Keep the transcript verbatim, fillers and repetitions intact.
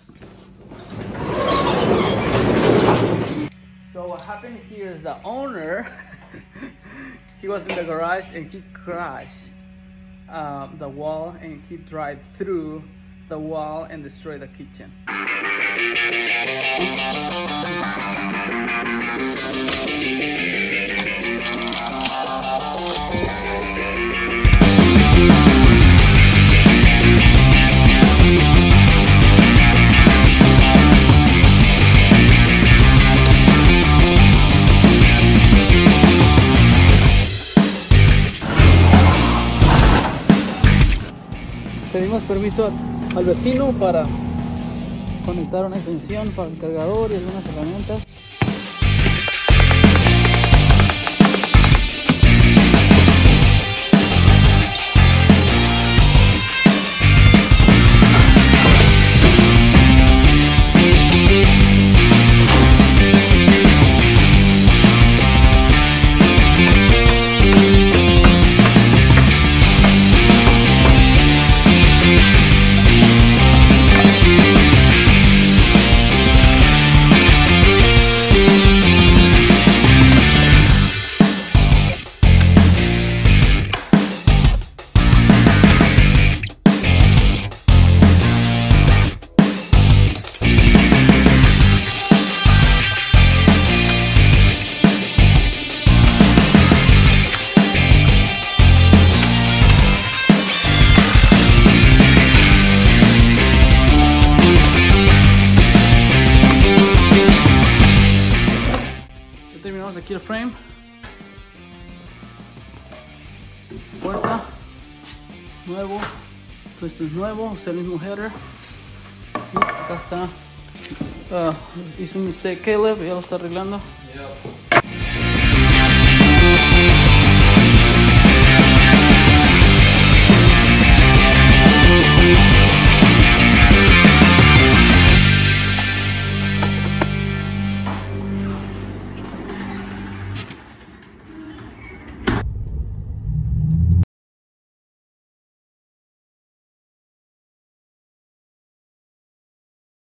So what happened here is the owner, he was in the garage and he crashed um, the wall, and he drive through the wall and destroy the kitchen. Pedimos permiso al vecino para conectar una extensión para el cargador y algunas herramientas. Terminamos aquí el frame, puerta nuevo, todo esto es nuevo, es el mismo header. Y acá está, uh, hizo un mistake Caleb, ya lo está arreglando. Yeah.